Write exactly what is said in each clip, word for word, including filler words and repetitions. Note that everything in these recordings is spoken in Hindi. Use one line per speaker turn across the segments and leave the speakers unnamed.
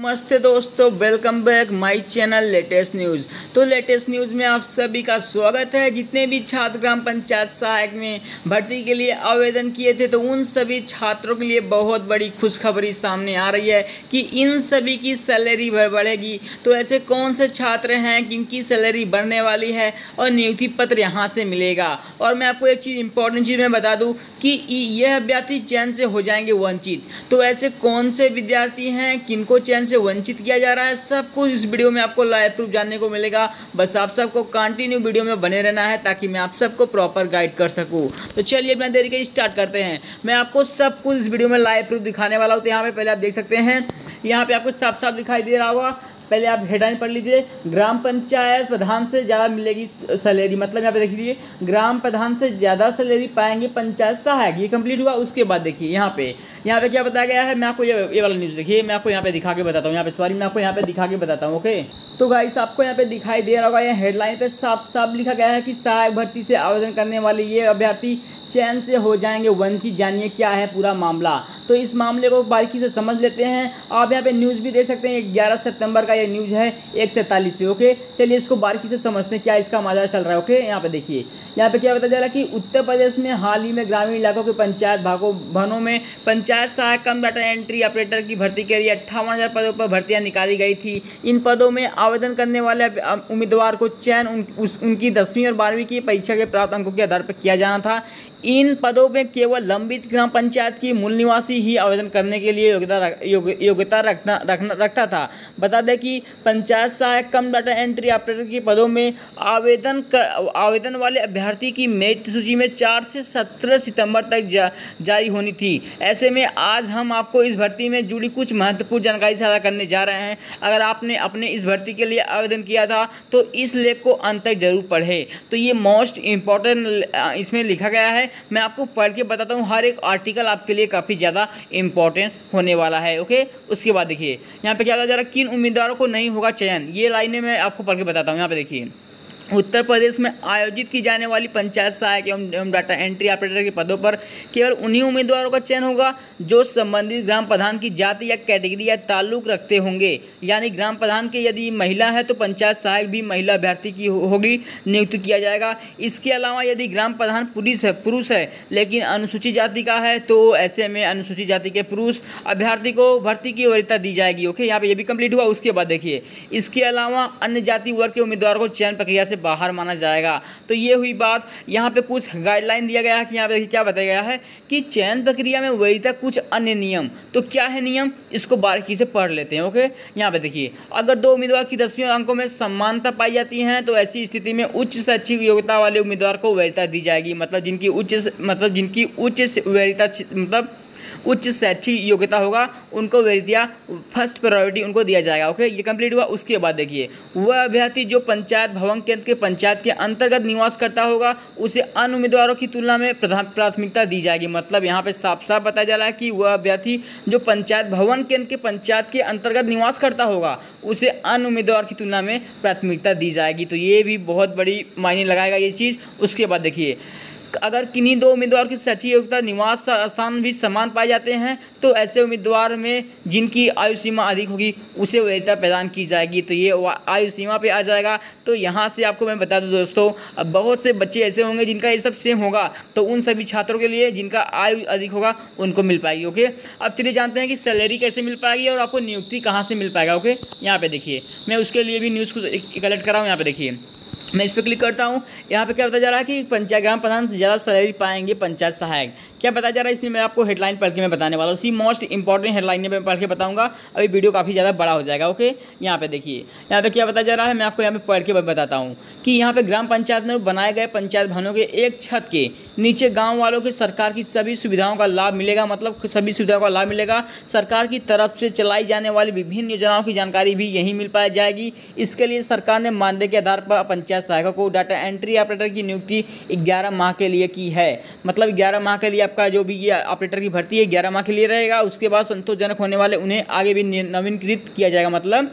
नमस्ते दोस्तों, welcome back my channel latest news. तो लेटेस्ट न्यूज़ में आप सभी का स्वागत है। जितने भी छात्र ग्राम पंचायत सहायक में भर्ती के लिए आवेदन किए थे तो उन सभी छात्रों के लिए बहुत बड़ी खुशखबरी सामने आ रही है कि इन सभी की सैलरी बढ़ेगी। तो ऐसे कौन से छात्र हैं जिनकी सैलरी बढ़ने वाली है और नियुक्ति पत्र यहाँ से मिलेगा। और मैं आपको एक चीज़ इंपॉर्टेंट चीज़ मैं बता दूँ कि यह अभ्यर्थी चयन से हो जाएंगे वंचित। तो ऐसे कौन से विद्यार्थी हैं किनको चयन से वंचित किया जा रहा है, सब कुछ इस वीडियो में आपको लाइव प्रूफ जानने को मिलेगा। बस आप सबको कंटिन्यू वीडियो में बने रहना है ताकि मैं आप सबको प्रॉपर गाइड कर सकूं। तो चलिए बिना देरी के स्टार्ट करते हैं। मैं आपको सब कुछ इस वीडियो में लाइव प्रूफ दिखाने वाला हूँ। तो यहाँ पे पहले आप देख सकते हैं, यहाँ पे आपको साफ साफ दिखाई दे रहा होगा। पहले आप हेडलाइन पढ़ लीजिए, ग्राम पंचायत प्रधान से ज़्यादा मिलेगी सैलरी। मतलब यहाँ पे देख लीजिए, ग्राम प्रधान से ज़्यादा सैलरी पाएंगे पंचायत सहायक। ये कंप्लीट हुआ। उसके बाद देखिए यहाँ पे यहाँ पे क्या बताया गया है। मैं आपको ये ये वाला न्यूज़ देखिए, मैं आपको यहाँ पे दिखा के बताता हूँ। यहाँ पे सॉरी मैं आपको यहाँ पे दिखा के बताता हूँ। ओके, तो गाइस आपको यहाँ पे दिखाई दे रहा होगा, ये हेडलाइन पे साफ साफ लिखा गया है कि सहायक भर्ती से आवेदन करने वाले ये अभ्यर्थी चयन से हो जाएंगे वंचित। जानिए क्या है पूरा मामला। तो इस मामले को बारीकी से समझ लेते हैं। आप यहाँ पे न्यूज़ भी देख सकते हैं, ग्यारह सितंबर का ये न्यूज़ है एक सैंतालीस पे। ओके, चलिए इसको बारीकी से समझते हैं क्या इसका मामला चल रहा है। ओके, यहाँ पे देखिए, यहाँ पे क्या बताया जा रहा है कि उत्तर प्रदेश में हाल ही में ग्रामीण इलाकों के पंचायत भागों भवनों में पंचायत सहायक कम डाटा एंट्री ऑपरेटर की भर्ती के लिए अट्ठावन हजार पदों पर भर्तियां निकाली गई थी। इन पदों में आवेदन करने वाले उम्मीदवार को चयन उन, उस, उनकी दसवीं और बारहवीं की परीक्षा के प्राप्त अंकों के आधार पर किया जाना था। इन पदों में केवल लंबित ग्राम पंचायत की मूल निवासी ही आवेदन करने के लिए योग्यता रख, योग, योग्यता रखना रखना रखता था। बता दें कि पंचायत सहायक कम डाटा एंट्री ऑपरेटर के पदों में आवेदन कर, आवेदन वाले अभ्यर्थी की मेरिट सूची में चार से सत्रह सितंबर तक जा, जारी होनी थी। ऐसे में आज हम आपको इस भर्ती में जुड़ी कुछ महत्वपूर्ण जानकारी साझा करने जा रहे हैं। अगर आपने अपने इस भर्ती के लिए आवेदन किया था तो इस लेख को अंत तक जरूर पढ़े। तो ये मोस्ट इम्पॉर्टेंट इसमें लिखा गया है। मैं आपको पढ़ के बताता हूँ, हर एक आर्टिकल आपके लिए काफ़ी ज़्यादा इंपॉर्टेंट होने वाला है। ओके, उसके बाद देखिए यहाँ पे क्या बताया जा रहा है, किन उम्मीदवारों को नहीं होगा चयन। ये लाइनें मैं आपको पढ़ के बताता हूँ। यहाँ पे देखिए, उत्तर प्रदेश में आयोजित की जाने वाली पंचायत सहायक एवं डाटा एंट्री ऑपरेटर के पदों पर केवल उन्हीं उम्मीदवारों का चयन होगा जो संबंधित ग्राम प्रधान की जाति या कैटेगरी या ताल्लुक रखते होंगे। यानी ग्राम प्रधान के यदि महिला है तो पंचायत सहायक भी महिला अभ्यर्थी की होगी, नियुक्त किया जाएगा। इसके अलावा यदि ग्राम प्रधान पुरुष है पुरुष है लेकिन अनुसूचित जाति का है तो ऐसे में अनुसूचित जाति के पुरुष अभ्यर्थी को भर्ती की वरीयता दी जाएगी। ओके, यहाँ पे ये भी कंप्लीट हुआ। उसके बाद देखिए, इसके अलावा अन्य जाति वर्ग के उम्मीदवारों को चयन प्रक्रिया से बाहर माना जाएगा। तो ये हुई बात। यहाँ पे कुछ गाइडलाइन दिया गया है कि यहाँ पे देखिए क्या बताया गया है कि चयन प्रक्रिया में वरीयता कुछ अन्य नियम। तो क्या है नियम, इसको बारीकी से पढ़ लेते हैं। ओके, यहाँ पे देखिए, अगर दो उम्मीदवार की दसवीं अंकों में समानता पाई जाती है तो ऐसी स्थिति में उच्च शैक्षिक योग्यता वाले उम्मीदवार को वरीयता दी जाएगी। मतलब जिनकी उच्च मतलब जिनकी उच्च वरीयता मतलब उच्च शैक्षिक योग्यता होगा उनको वरीयता फर्स्ट प्रायोरिटी उनको दिया जाएगा। ओके, ये कंप्लीट हुआ। उसके बाद देखिए, वह अभ्यर्थी जो पंचायत भवन केंद्र के पंचायत के अंतर्गत निवास करता होगा उसे अन्य उम्मीदवारों की तुलना में प्राथमिकता दी जाएगी। मतलब यहाँ पे साफ साफ बताया जा रहा है कि वह अभ्यर्थी जो पंचायत भवन केंद्र के पंचायत के अंतर्गत निवास करता होगा उसे अन्य उम्मीदवार की तुलना में प्राथमिकता दी जाएगी। तो ये भी बहुत बड़ी मायने लगाएगा ये चीज़। उसके बाद देखिए, अगर किन्हीं दो उम्मीदवार की शैक्षिक योग्यता निवास स्थान भी समान पाए जाते हैं तो ऐसे उम्मीदवार में जिनकी आयु सीमा अधिक होगी उसे वरीयता प्रदान की जाएगी। तो ये आयु सीमा पे आ जाएगा। तो यहाँ से आपको मैं बता दूं दोस्तों, अब बहुत से बच्चे ऐसे होंगे जिनका ये सब सेम होगा, तो उन सभी छात्रों के लिए जिनका आयु अधिक होगा उनको मिल पाएगी। ओके, अब चलिए जानते हैं कि सैलरी कैसे मिल पाएगी और आपको नियुक्ति कहाँ से मिल पाएगा। ओके, यहाँ पर देखिए, मैं उसके लिए भी न्यूज़ को कलेक्ट कर रहा हूँ। यहाँ पर देखिए, मैं इस पर क्लिक करता हूँ। यहाँ पे क्या बताया जा रहा है कि पंचायत ग्राम प्रधान से ज़्यादा सैलरी पाएंगे पंचायत सहायक। क्या बताया जा रहा है इसमें मैं आपको हेडलाइन पढ़ के मैं बताने वाला हूँ। उसी मोस्ट इंपॉर्टेंट हेडलाइन मैं पढ़ के बताऊँगा। अभी वीडियो काफ़ी ज़्यादा बड़ा हो जाएगा। ओके, यहाँ पे देखिए, यहाँ पे क्या बताया जा रहा है, मैं आपको यहाँ पे पढ़ के बताता हूँ कि यहाँ पे ग्राम पंचायत में बनाए गए पंचायत भवनों के एक छत के नीचे गाँव वालों के सरकार की सभी सुविधाओं का लाभ मिलेगा। मतलब सभी सुविधाओं का लाभ मिलेगा। सरकार की तरफ से चलाई जाने वाली विभिन्न योजनाओं की जानकारी भी यहीं मिल पाई जाएगी। इसके लिए सरकार ने मानदेय के आधार पर पंचायत सहायकों को डाटा एंट्री ऑपरेटर की नियुक्ति ग्यारह माह के लिए की है। मतलब ग्यारह माह के लिए आपका जो भी ये ऑपरेटर की भर्ती है ग्यारह माह के लिए रहेगा। उसके बाद संतोषजनक होने वाले उन्हें आगे भी नवीनीकृत किया जाएगा। मतलब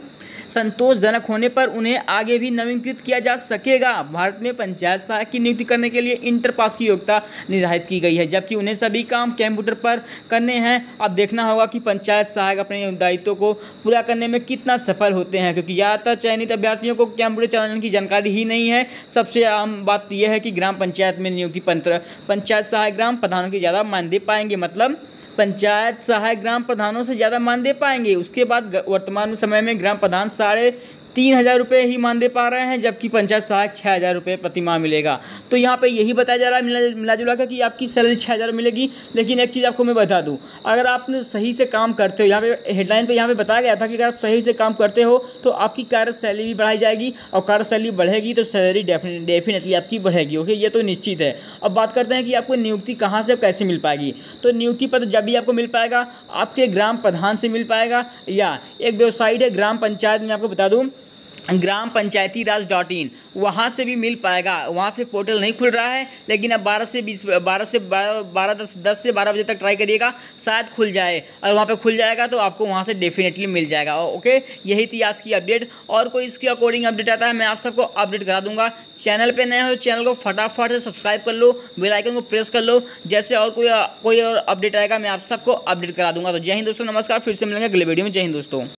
संतोषजनक होने पर उन्हें आगे भी नवीनीकृत किया जा सकेगा। भारत में पंचायत सहायक की नियुक्ति करने के लिए इंटर पास की योग्यता निर्धारित की गई है, जबकि उन्हें सभी काम कंप्यूटर पर करने हैं। अब देखना होगा कि पंचायत सहायक अपने दायित्वों को पूरा करने में कितना सफल होते हैं, क्योंकि ज़्यादातर चयनित अभ्यर्थियों को कंप्यूटर चलाने की जानकारी ही नहीं है। सबसे आम बात यह है कि ग्राम पंचायत में नियुक्ति पंत्र पंचायत सहायक ग्राम प्रधानों की ज़्यादा मानदेय पाएंगे, मतलब पंचायत सहायक ग्राम प्रधानों से ज़्यादा मानदेय पाएंगे। उसके बाद वर्तमान समय में ग्राम प्रधान साढ़े तीन हज़ार रुपये ही मानदेय पा रहे हैं, जबकि पंचायत सहायक छः हज़ार रुपये प्रति माह मिलेगा। तो यहाँ पे यही बताया जा रहा है मिला मिला जुला कर कि आपकी सैलरी छः हज़ार मिलेगी। लेकिन एक चीज़ आपको मैं बता दूँ, अगर आपने सही से काम करते हो, यहाँ पे हेडलाइन पे यहाँ पे बताया गया था कि अगर आप सही से काम करते हो तो आपकी कार्यशैली भी बढ़ाई जाएगी, और कार्यशैली बढ़ेगी तो सैलरी डेफिनेटली आपकी बढ़ेगी। ओके, ये तो निश्चित है। अब बात करते हैं कि आपको नियुक्ति कहाँ से कैसे मिल पाएगी। तो नियुक्ति पत्र जब भी आपको मिल पाएगा आपके ग्राम प्रधान से मिल पाएगा, या एक वेबसाइट है ग्राम पंचायत में, आपको बता दूँ ग्राम पंचायती राज डॉट इन, वहाँ से भी मिल पाएगा। वहाँ पे पोर्टल नहीं खुल रहा है, लेकिन अब बारह से बीस बारह से बारह दस दस से बारह बजे तक ट्राई करिएगा, शायद खुल जाए। और वहाँ पे खुल जाएगा तो आपको वहाँ से डेफिनेटली मिल जाएगा। ओके, यही थी आज की अपडेट। और कोई इसके अकॉर्डिंग अपडेट आता है मैं आप सबको अपडेट करा दूंगा। चैनल पे नए हो तो चैनल को फटाफट से सब्सक्राइब कर लो, बेल आइकन को प्रेस कर लो। जैसे और कोई कोई और अपडेट आएगा मैं आप सबको अपडेट करा दूंगा। तो जय हिंद दोस्तों, नमस्कार, फिर से मिलेंगे अगले वीडियो में। जय हिंद दोस्तों।